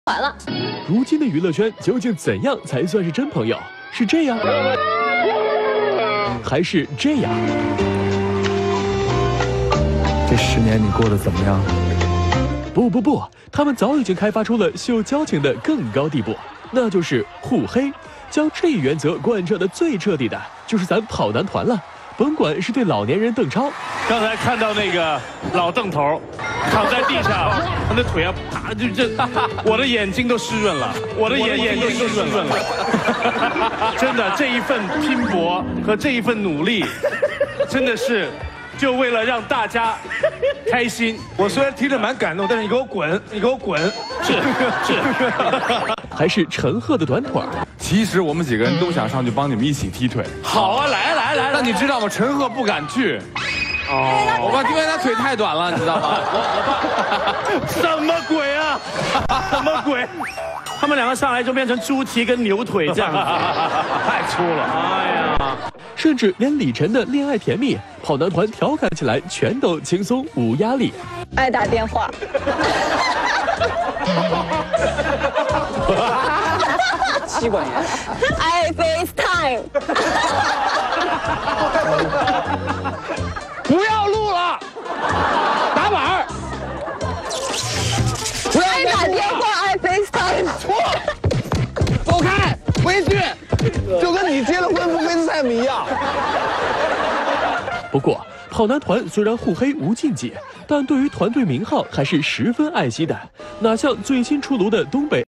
完了。 如今的娱乐圈究竟怎样才算是真朋友？是这样，还是这样？ 这10年你过得怎么样？ 不，他们早已经开发出了秀交情的更高地步，那就是互黑。将这一原则贯彻的最彻底的，就是咱跑男团了。甭管是对老年人邓超， 刚才看到那个老邓头躺在地上，他的腿啊，啪就这，我的眼睛都湿润了，我的眼睛都湿润了。真的，这一份拼搏和这一份努力，真的是就为了让大家开心。 我虽然听着蛮感动，但是你给我滚，你给我滚！ 是。 还是陈赫的短腿儿。 其实我们几个人都想上去帮你们一起踢腿。 好啊，来。 但你知道吗？陈赫不敢去。哦，我爸因为他腿太短了，你知道吗？ 什么鬼啊？什么鬼？他们两个上来就变成猪蹄跟牛腿这样子，太粗了。哎呀！ 甚至连李晨的恋爱甜蜜，跑男团调侃起来全都轻松无压力。 爱打电话。 妻管严。 爱 FaceTime。 不要录了，打板儿。 爱打电话，爱 FaceTime。 错，走开，回去，就跟你结了婚不 FaceTime 一样。 不过，跑男团虽然互黑无禁忌，但对于团队名号还是十分爱惜的，哪像最新出炉的东北。